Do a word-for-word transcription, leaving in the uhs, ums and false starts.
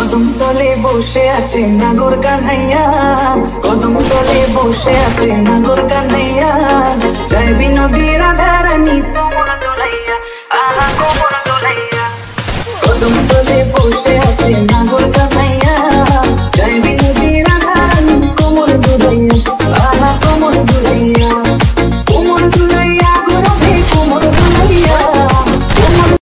কদম তলে বসে আছে নাগর কানাইয়া, কদম তলে বসে আছে নাগর কানাইয়া, জয় বিনোদী রাধা রানী কোমর দোলাইয়া, আহা কোমর দোলাইয়া। কদম তলে বসে আছে